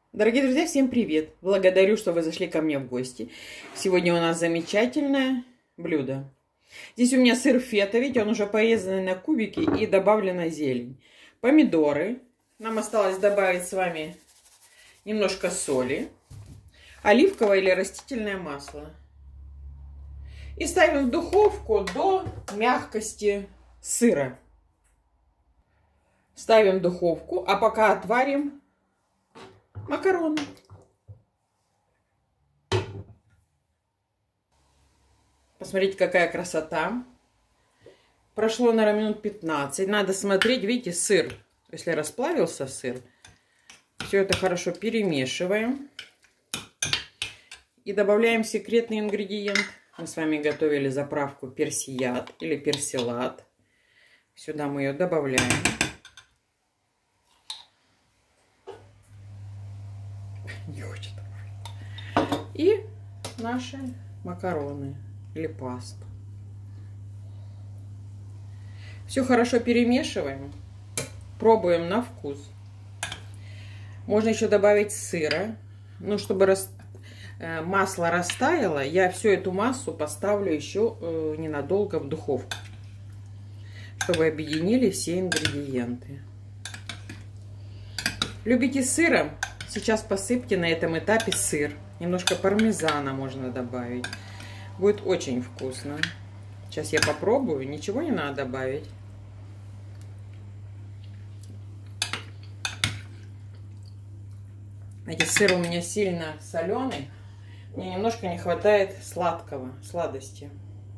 Дорогие друзья, всем привет! Благодарю, что вы зашли ко мне в гости. Сегодня у нас замечательное блюдо. Здесь у меня сыр фета, видите, он уже порезанный на кубики и добавлена зелень. Помидоры. Нам осталось добавить с вами немножко соли, оливковое или растительное масло. И ставим в духовку до мягкости сыра. Ставим в духовку, а пока отварим макароны. Посмотрите, какая красота. Прошло, наверное, минут 15. Надо смотреть, видите, сыр. Если расплавился сыр, все это хорошо перемешиваем. И добавляем секретный ингредиент. Мы с вами готовили заправку персият или персилат. Сюда мы ее добавляем. Не хочет. И наши макароны или пасту. Все хорошо перемешиваем. Пробуем на вкус. Можно еще добавить сыра. Ну, чтобы масло растаяло, я всю эту массу поставлю еще ненадолго в духовку, чтобы объединили все ингредиенты. Любите сыром? Сейчас посыпьте на этом этапе сыр. Немножко пармезана можно добавить. Будет очень вкусно. Сейчас я попробую. Ничего не надо добавить. Знаете, сыр у меня сильно соленый. Мне немножко не хватает сладости.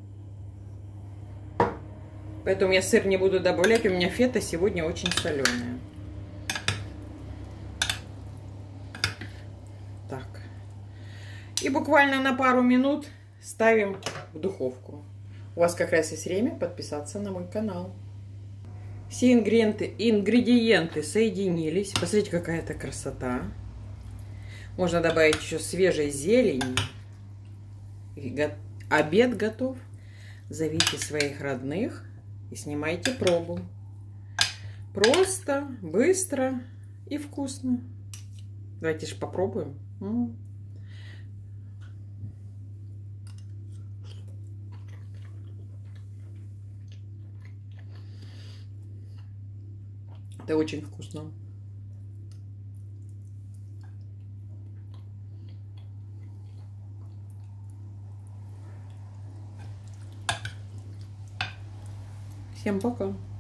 Поэтому я сыр не буду добавлять. У меня фета сегодня очень соленая. Так. И буквально на пару минут ставим в духовку. У вас как раз есть время подписаться на мой канал. Все ингредиенты соединились. Посмотрите, какая это красота. Можно добавить еще свежей зелени. Обед готов. Зовите своих родных и снимайте пробу. Просто, быстро и вкусно. Давайте же попробуем. Это очень вкусно. Всем пока.